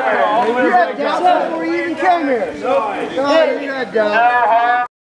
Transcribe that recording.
You had doubts before you even came here. God, you had doubts.